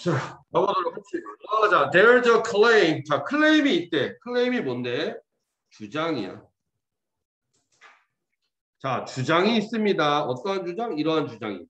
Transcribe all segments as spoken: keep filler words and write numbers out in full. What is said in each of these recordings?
자, 가보도록 합시다. 아, 자, there's a claim. 자, 클레임이 있대. 클레임이 뭔데? 주장이야. 자, 주장이 있습니다. 어떠한 주장? 이러한 주장이.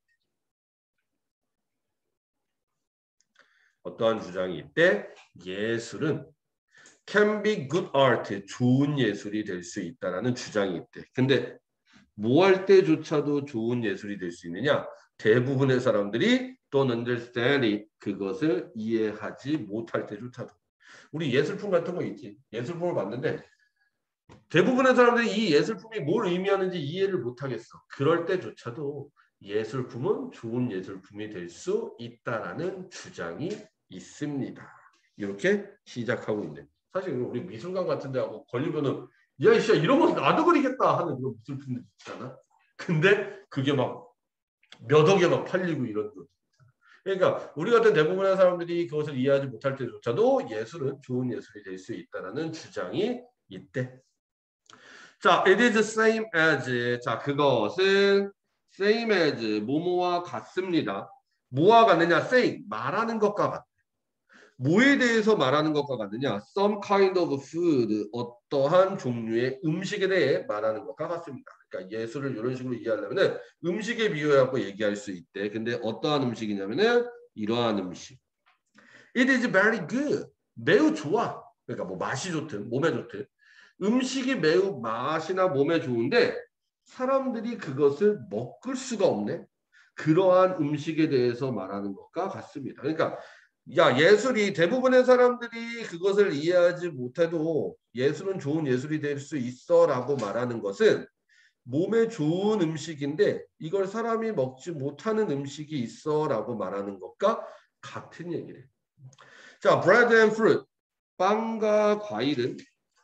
어떠한 주장이 있대? 예술은 can be good art. 좋은 예술이 될 수 있다라는 주장이 있대. 근데 뭐 할 때조차도 좋은 예술이 될 수 있느냐? 대부분의 사람들이 don't understand it. 그것을 이해하지 못할 때조차도. 우리 예술품 같은 거 있지. 예술품을 봤는데 대부분의 사람들이 이 예술품이 뭘 의미하는지 이해를 못하겠어. 그럴 때조차도 예술품은 좋은 예술품이 될 수 있다라는 주장이 있습니다. 이렇게 시작하고 있네. 사실 우리 미술관 같은 데 하고 걸리면은 야, 씨, 이런 거 나도 그리겠다 하는 그런 미술품들 있잖아. 근데 그게 막 몇 억에 막 팔리고 이런 거. 그러니까 우리 같은 대부분의 사람들이 그것을 이해하지 못할 때조차도 예술은 좋은 예술이 될 수 있다는 주장이 있대. 자, it is same as. 자, 그것은 same as 뭐뭐와 같습니다. 뭐와 같느냐? same 말하는 것과 같다. 뭐에 대해서 말하는 것과 같느냐? Some kind of food, 어떠한 종류의 음식에 대해 말하는 것과 같습니다. 그러니까 예술을 이런 식으로 이해하려면 음식에 비유해갖고 얘기할 수 있대. 근데 어떠한 음식이냐면은 이러한 음식. It is very good. 매우 좋아. 그러니까 뭐 맛이 좋든 몸에 좋든 음식이 매우 맛이나 몸에 좋은데 사람들이 그것을 먹을 수가 없네. 그러한 음식에 대해서 말하는 것과 같습니다. 그러니까 야, 예술이 대부분의 사람들이 그것을 이해하지 못해도 예술은 좋은 예술이 될 수 있어 라고 말하는 것은 몸에 좋은 음식인데 이걸 사람이 먹지 못하는 음식이 있어 라고 말하는 것과 같은 얘기래. 자, bread and fruit. 빵과 과일은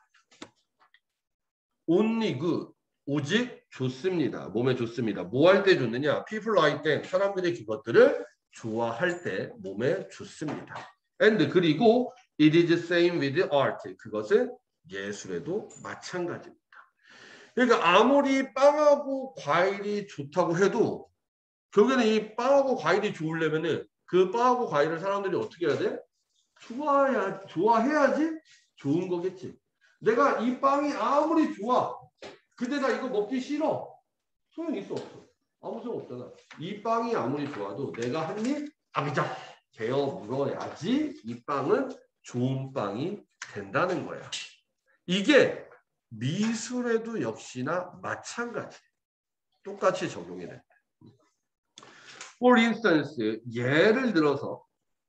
only good. 오직 좋습니다. 몸에 좋습니다. 뭐 할 때 좋느냐? People like them. 사람들이 그것들을 좋아할 때 몸에 좋습니다. And 그리고 it is same with art. 그것은 예술에도 마찬가지입니다. 그러니까 아무리 빵하고 과일이 좋다고 해도 결국에는 이 빵하고 과일이 좋으려면은 그 빵하고 과일을 사람들이 어떻게 해야 돼? 좋아야 좋아해야지 좋은 거겠지. 내가 이 빵이 아무리 좋아. 근데 나 이거 먹기 싫어. 소용이 있어 없어? 아무 소용 없잖아. 이 빵이 아무리 좋아도 내가 한 입 아비작 베어 물어야지 이 빵은 좋은 빵이 된다는 거야. 이게 미술에도 역시나 마찬가지. 똑같이 적용이 돼. For instance, 예를 들어서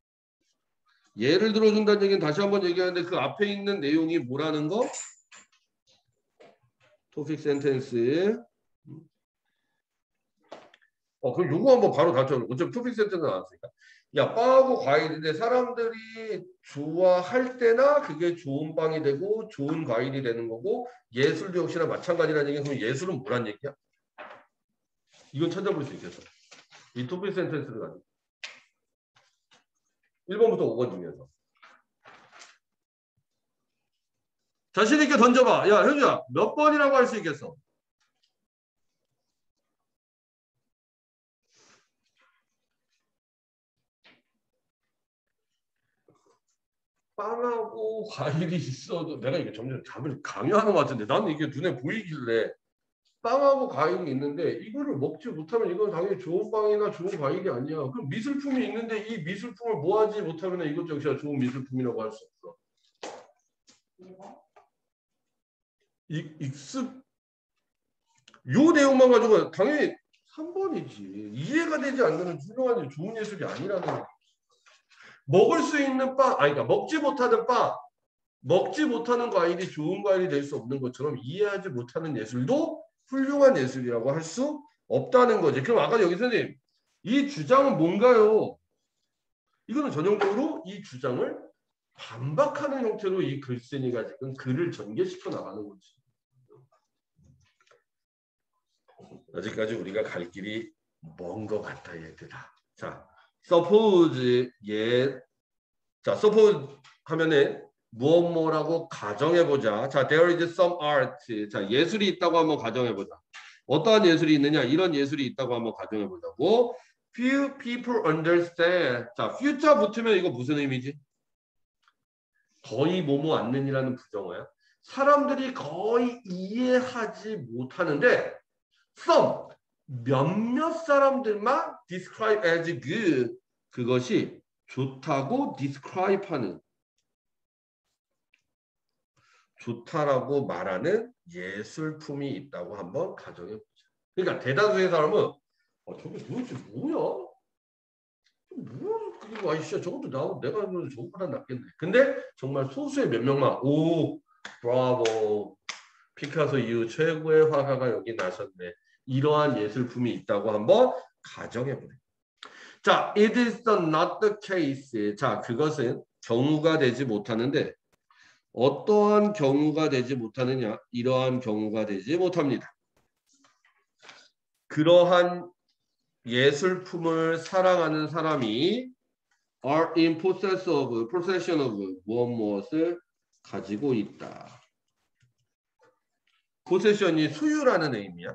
예를 들어준다는 얘기는 다시 한번 얘기하는데 그 앞에 있는 내용이 뭐라는 거? 토픽 센텐스. 어, 그럼 요거 한번 바로 다쳐. 어차피 토픽 센텐스 나왔으니까. 야, 빵하고 과일인데 사람들이 좋아할 때나 그게 좋은 빵이 되고 좋은 과일이 되는 거고 예술도 역시나 마찬가지라는 얘기는 그럼 예술은 뭐란 얘기야? 이건 찾아볼 수 있겠어. 이 토픽 센텐스를 가지고. 일 번부터 오 번 중에서. 자신 있게 던져봐. 야, 현주야, 몇 번이라고 할 수 있겠어? 빵하고 과일이 있어도 내가 이게 점점 답을 강요하는 것 같은데 나는 이게 눈에 보이길래 빵하고 과일이 있는데 이거를 먹지 못하면 이건 당연히 좋은 빵이나 좋은 과일이 아니야. 그럼 미술품이 있는데 이 미술품을 모아지 못하면 이것 역시나 좋은 미술품이라고 할 수 없어. 이, 익습 요 내용만 가지고 당연히 삼 번이지. 이해가 되지 않는 훌륭한 좋은 예술이 아니라는 거야. 먹을 수 있는 빵, 아니 그러니까 먹지 못하는 빵, 먹지 못하는 과일이 좋은 과일이 될 수 없는 것처럼 이해하지 못하는 예술도 훌륭한 예술이라고 할 수 없다는 거지. 그럼 아까 여기 선생님, 이 주장은 뭔가요? 이거는 전형적으로 이 주장을 반박하는 형태로 이 글쓴이가 지금 글을 전개시켜 나가는 거지. 아직까지 우리가 갈 길이 먼 것 같다, 얘들아. 자, suppose 예, 자, suppose 하면은 무엇 뭐라고 가정해보자. 자, there is some art. 자, 예술이 있다고 한번 가정해보자. 어떠한 예술이 있느냐? 이런 예술이 있다고 한번 가정해보자고. few people understand. 자, few자 붙으면 이거 무슨 의미지? 거의 뭐뭐 않는이라는 부정어야. 사람들이 거의 이해하지 못하는데 some 몇몇 사람들만 describe as good 그것이 좋다고 describe하는 좋다라고 말하는 예술품이 있다고 한번 가정해 보자. 그러니까 대다수의 사람은 어, 저게 도대체 뭐야? 뭐야? 그게 와이씨야 저것도 나 내가 하면 저거보다 낫겠네. 근데 정말 소수의 몇 명만 오 브라보 피카소 이후 최고의 화가가 여기 나셨네. 이러한 예술품이 있다고 한번 가정해 보래. 자, it is not the case. 자, 그것은 경우가 되지 못하는데 어떠한 경우가 되지 못하느냐? 이러한 경우가 되지 못합니다. 그러한 예술품을 사랑하는 사람이 are in possess of, possession of 무엇 무엇을 가지고 있다. possession이 소유라는 의미야.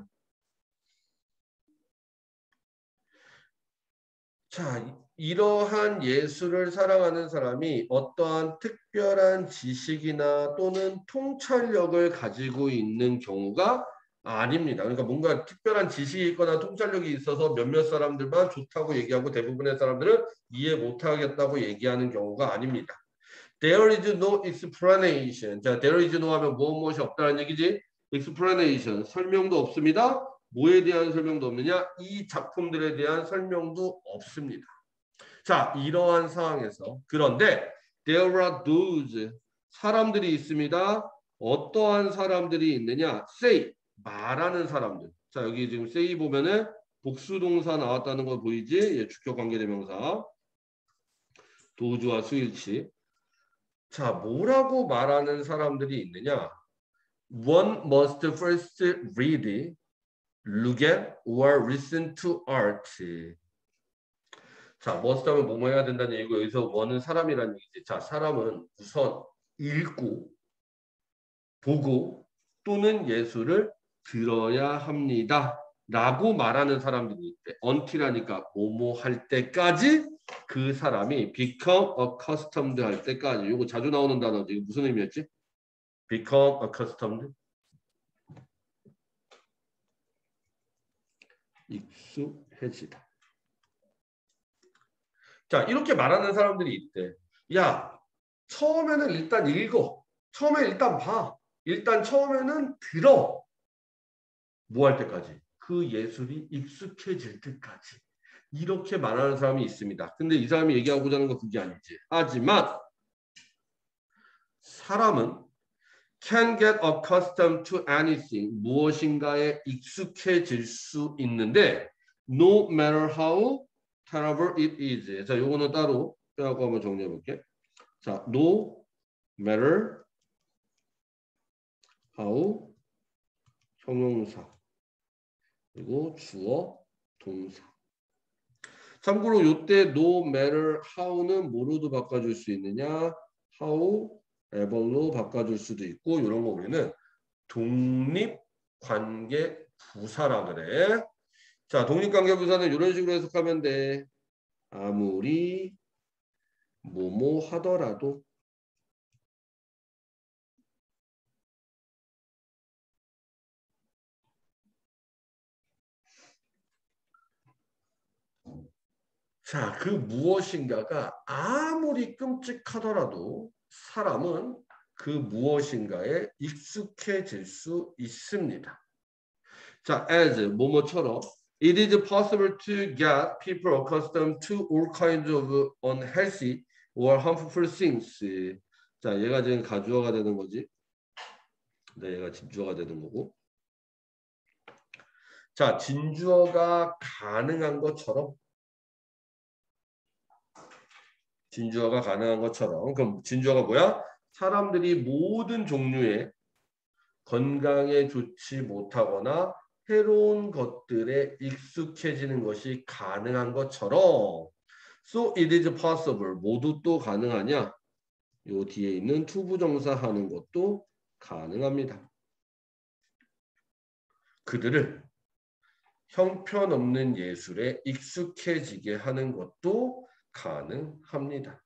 자, 이러한 예술을 사랑하는 사람이 어떠한 특별한 지식이나 또는 통찰력을 가지고 있는 경우가 아닙니다. 그러니까 뭔가 특별한 지식이 있거나 통찰력이 있어서 몇몇 사람들만 좋다고 얘기하고 대부분의 사람들은 이해 못하겠다고 얘기하는 경우가 아닙니다. There is no explanation. 자, there is no 하면 무엇 무엇이 없다는 얘기지. explanation, 설명도 없습니다. 뭐에 대한 설명도 없느냐? 이 작품들에 대한 설명도 없습니다. 자, 이러한 상황에서 그런데 there are those 사람들이 있습니다. 어떠한 사람들이 있느냐? say 말하는 사람들. 자, 여기 지금 say 보면은 복수동사 나왔다는 거 보이지? 예, 주격 관계대명사. 도주와 수일치. 자, 뭐라고 말하는 사람들이 있느냐? One must first read, look at, or listen to art. 자, must 하면 뭐뭐 해야 된다는 얘기고 여기서 one은 사람이라는 얘기지. 자, 사람은 우선 읽고, 보고, 또는 예술을 들어야 합니다. 라고 말하는 사람들이 있대. until 하니까 뭐뭐 할 때까지 그 사람이 become accustomed 할 때까지. 이거 자주 나오는 단어지. 이거 무슨 의미였지? become accustomed. 익숙해지다. 자, 이렇게 말하는 사람들이 있대. 야, 처음에는 일단 읽어. 처음에 일단 봐. 일단 처음에는 들어. 뭐 할 때까지? 그 예술이 익숙해질 때까지. 이렇게 말하는 사람이 있습니다. 근데 이 사람이 얘기하고자 하는 건 그게 아니지. 하지만 사람은 can get accustomed to anything. 무엇인가에 익숙해질 수 있는데 no matter how terrible it is. 자, 요거는 따로 빼고 한번 정리해 볼게. 자, no matter how 형용사 그리고 주어 동사. 참고로 요때 no matter how는 뭐로도 바꿔줄 수 있느냐? how ever로 바꿔줄 수도 있고 이런 거 우리는 독립관계 부사라 그래. 자, 독립관계 부사는 이런 식으로 해석하면 돼. 아무리 뭐뭐 하더라도 자, 그 무엇인가가 아무리 끔찍하더라도 사람은 그 무엇인가에 익숙해질 수 있습니다. 자, as 뭐뭐처럼 it is possible to get people accustomed to all kinds of unhealthy or harmful things. 자, 얘가 지금 가주어가 되는 거지. 네, 얘가 진주어가 되는 거고. 자, 진주어가 가능한 것처럼 진주어가 가능한 것처럼 그럼 진주어가 뭐야? 사람들이 모든 종류의 건강에 좋지 못하거나 해로운 것들에 익숙해지는 것이 가능한 것처럼 so it is possible 모두 또 가능하냐? 요 뒤에 있는 투부정사 하는 것도 가능합니다. 그들을 형편없는 예술에 익숙해지게 하는 것도 가능합니다.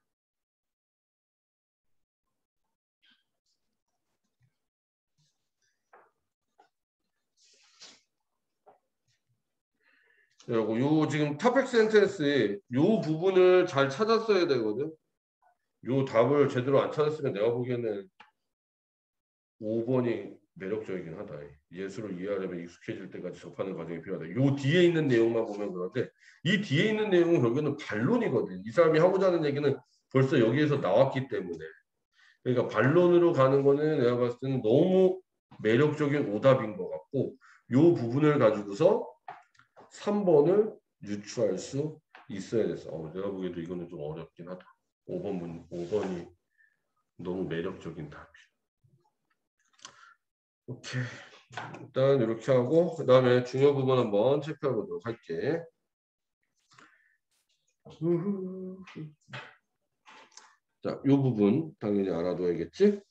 그리고 요 지금 topic sentence의 요 부분을 잘 찾았어야 되거든. 요 답을 제대로 안 찾았으면 내가 보기에는 오 번이 매력적이긴 하다. 예술을 이해하려면 익숙해질 때까지 접하는 과정이 필요하다. 요 뒤에 있는 내용만 보면 그런데 이 뒤에 있는 내용은 결국에는 반론이거든. 이 사람이 하고자 하는 얘기는 벌써 여기에서 나왔기 때문에. 그러니까 반론으로 가는 거는 내가 봤을 때는 너무 매력적인 오답인 것 같고 요 부분을 가지고서 삼 번을 유추할 수 있어야 됐어. 어, 내가 보기에도 이거는 좀 어렵긴 하다. 오 번 문, 오 번이 너무 매력적인 답이야. 오케이. 일단 이렇게 하고 그 다음에 중요 부분 한번 체크해 보도록 할게. 자, 이 부분 당연히 알아둬야겠지?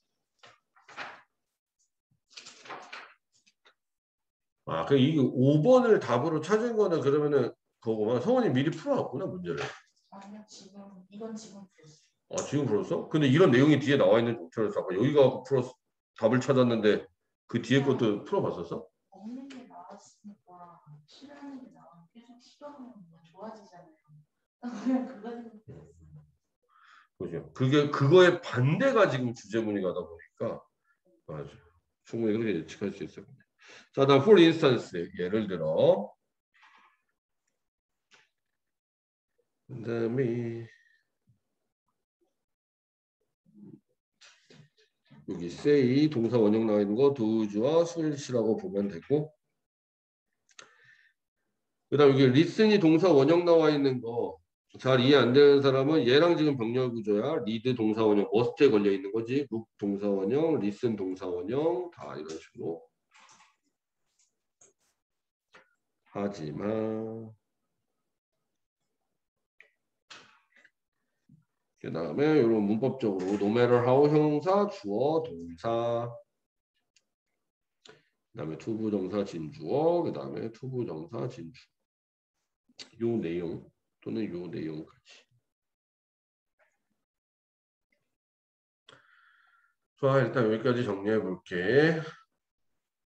아, 그 이 오 번을 답으로 찾은 거는 그러면은 그거구만. 성원이 미리 풀어왔구나 문제를. 아니요, 지금 이건 지금 풀었어. 아, 지금 풀었어? 근데 이런 내용이 뒤에 나와 있는 조처를 아까 여기 가고 풀었 답을 찾았는데 그 뒤에 것도 풀어봤었어? 없는 게 나왔으니까 싫어하는 게 나오면 계속 싫어하면 뭐 좋아지잖아요. 그냥 그거 생각했어요. 그죠. 그게 그거의 반대가 지금 주제문이 가다 보니까 맞아. 충분히 그렇게 예측할 수 있어요. 자, 다음 for instance 예를 들어 그다음에 여기 say 동사 원형 나와 있는 거 does와 swill이라고 보면 되고 그다음 여기 listen이 동사 원형 나와 있는 거 잘 이해 안 되는 사람은 얘랑 지금 병렬 구조야. read 동사 원형 must에 걸려 있는 거지. look 동사 원형, listen 동사 원형 다 이런 식으로. 하지만 그 다음에 이런 문법적으로 no matter how 형용사, 주어, 동사 그 다음에 투부정사, 진주어 그 다음에 투부정사, 진주 요 내용 또는 요 내용까지. 자, 일단 여기까지 정리해 볼게.